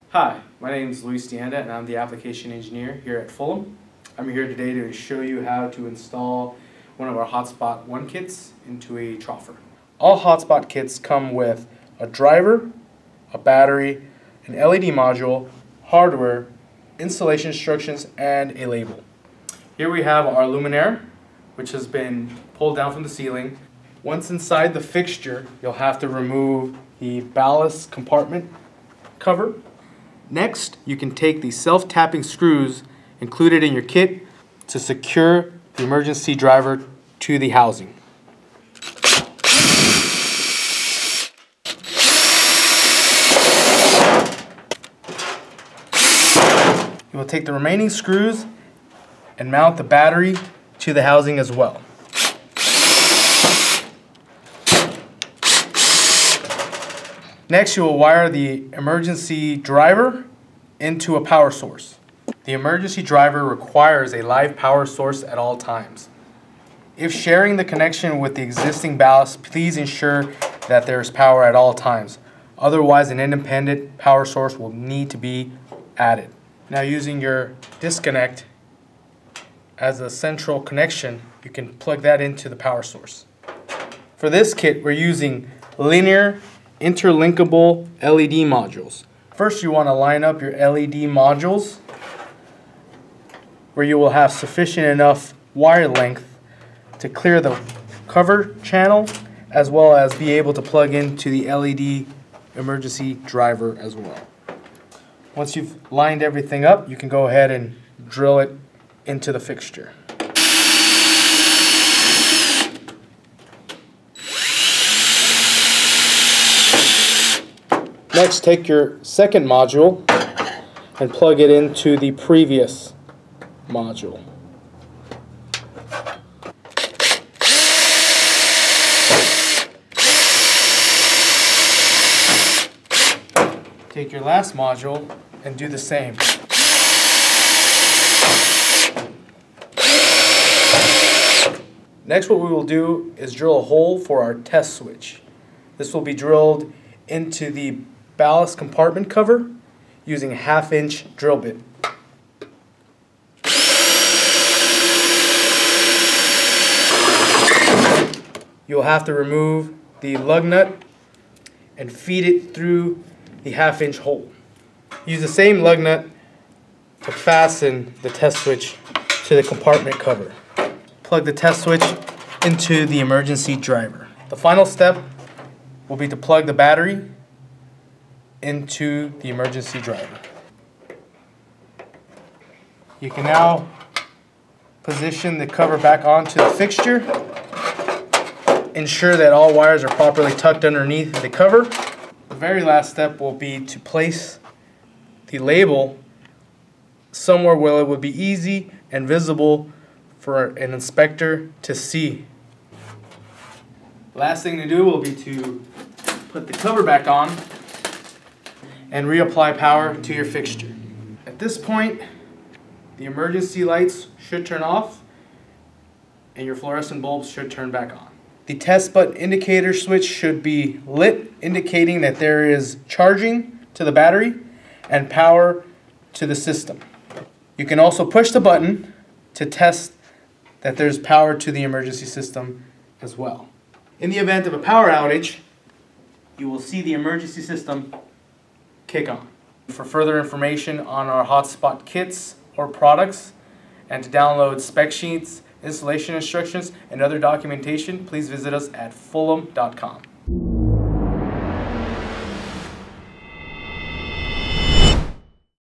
Hi, my name is Luis Deanda and I'm the application engineer here at Fulham. I'm here today to show you how to install one of our Hotspot 1 kits into a troffer. All Hotspot kits come with a driver, a battery, an LED module, hardware, installation instructions, and a label. Here we have our luminaire, which has been pulled down from the ceiling. Once inside the fixture, you'll have to remove the ballast compartment cover. Next, you can take the self-tapping screws included in your kit to secure the emergency driver to the housing. You will take the remaining screws and mount the battery to the housing as well. Next, you will wire the emergency driver into a power source. The emergency driver requires a live power source at all times. If sharing the connection with the existing ballast, please ensure that there is power at all times. Otherwise, an independent power source will need to be added. Now, using your disconnect as a central connection, you can plug that into the power source. For this kit, we're using linear interlinkable LED modules. First, you want to line up your LED modules where you will have sufficient enough wire length to clear the cover channel, as well as be able to plug into the LED emergency driver as well. Once you've lined everything up, you can go ahead and drill it into the fixture. Next, take your second module and plug it into the previous module. Take your last module and do the same. Next, what we will do is drill a hole for our test switch. This will be drilled into the ballast compartment cover using a 1/2-inch drill bit. You'll have to remove the lug nut and feed it through the 1/2-inch hole. Use the same lug nut to fasten the test switch to the compartment cover. Plug the test switch into the emergency driver. The final step will be to plug the battery into the emergency driver. You can now position the cover back onto the fixture. Ensure that all wires are properly tucked underneath the cover. The very last step will be to place the label somewhere where it would be easy and visible for an inspector to see. Last thing to do will be to put the cover back on and reapply power to your fixture. At this point, the emergency lights should turn off and your fluorescent bulbs should turn back on. The test button indicator switch should be lit, indicating that there is charging to the battery and power to the system. You can also push the button to test that there's power to the emergency system as well. In the event of a power outage, you will see the emergency system kick on. For further information on our Hotspot kits or products and to download spec sheets, installation instructions, and other documentation, please visit us at fulham.com.